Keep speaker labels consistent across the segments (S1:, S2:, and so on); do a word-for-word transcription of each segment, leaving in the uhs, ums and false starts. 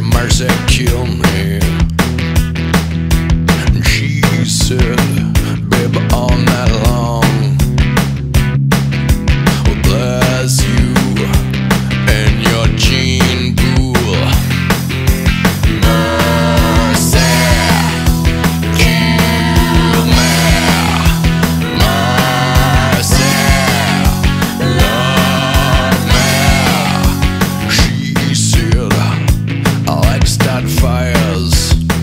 S1: your mercy, kill me. And she said, baby, all night long will bless you and your gene pool. Mercy, kill me. Mercy, love me. She said, I like to start fires.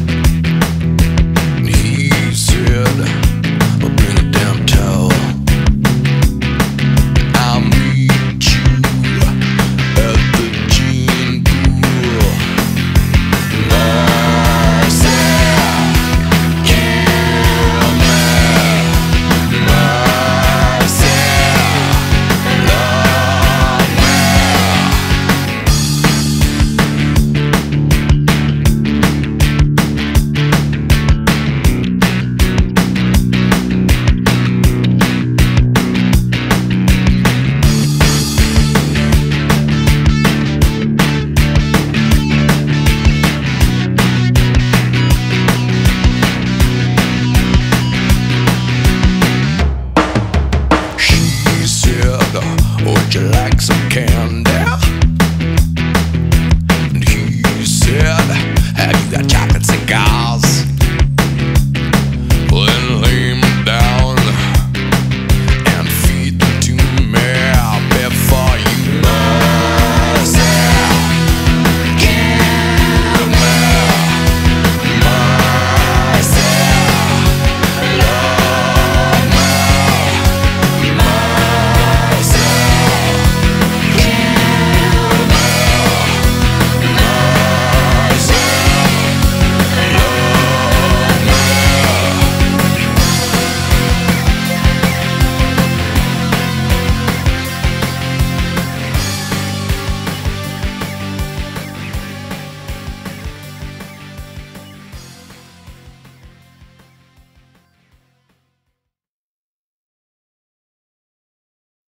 S1: And he said, well, bring a damn towel. I'll meet you at the gene pool. Mercy, kill me. Mercy, love me. She said, would you like some